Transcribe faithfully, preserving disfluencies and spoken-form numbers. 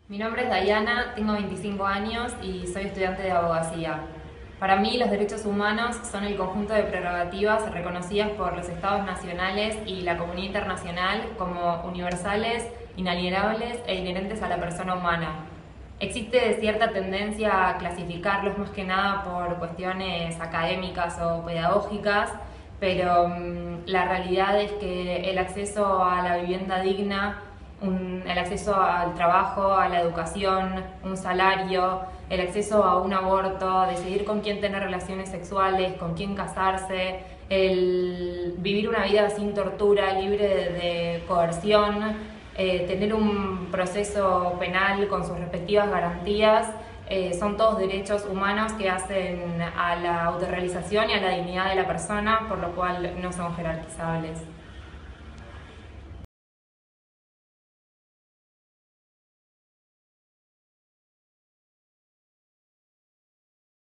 Mi nombre es Dayana, tengo veinticinco años y soy estudiante de abogacía. Para mí, los derechos humanos son el conjunto de prerrogativas reconocidas por los estados nacionales y la comunidad internacional como universales, inalienables e inherentes a la persona humana. Existe cierta tendencia a clasificarlos más que nada por cuestiones académicas o pedagógicas, pero mmm, la realidad es que el acceso a la vivienda digna, un, el acceso al trabajo, a la educación, un salario, el acceso a un aborto, decidir con quién tener relaciones sexuales, con quién casarse, el vivir una vida sin tortura, libre de, de coerción, eh, tener un proceso penal con sus respectivas garantías, eh, son todos derechos humanos que hacen a la autorrealización y a la dignidad de la persona, por lo cual no son jerarquizables.